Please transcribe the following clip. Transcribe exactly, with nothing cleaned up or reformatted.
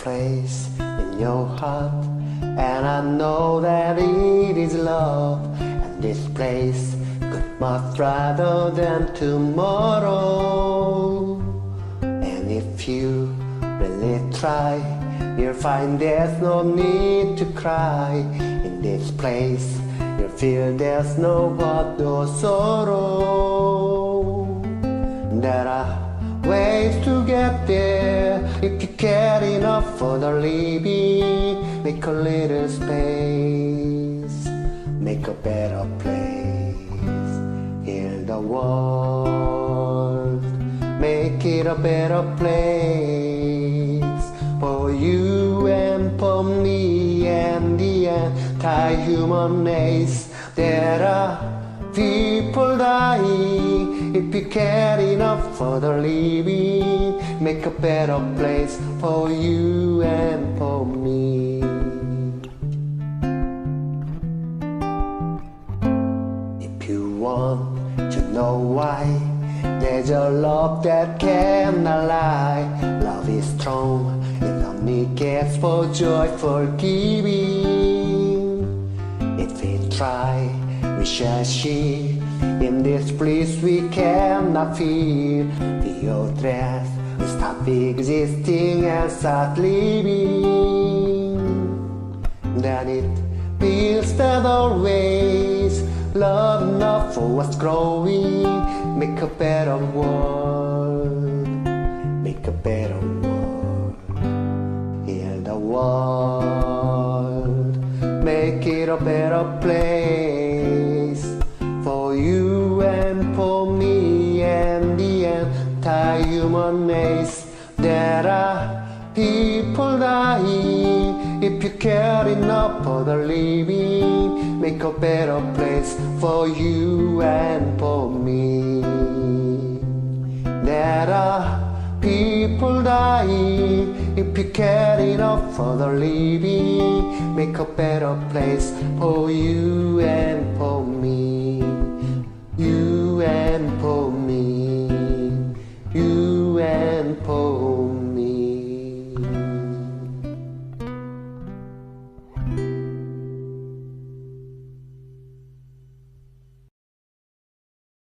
place in your heart, and I know that it is love. And this place could much rather than tomorrow. And if you really try, you'll find there's no need to cry. In this place you'll feel there's no what, no sorrow. There are ways to get there if you care enough for the living. Make a little space, make a better place. Heal the world, make it a better place for you and for me and the anti-human race. There are people dying if you care enough for the living. Make a better place for you and for me. If you want to know why, there's a love that cannot lie. Love is strong, it only cares for joyful giving. If we try, we shall see. In this place we cannot feel. The old dress, we stop existing and start living. Then it feels that always love enough for what's growing. Make a better world, make a better world. Heal the world, make it a better place for you and for me and the anti-human race. There are people dying if you care enough for the living. Make a better place for you and for me. There are people dying if you care enough for the living. Make a better place for you and for me.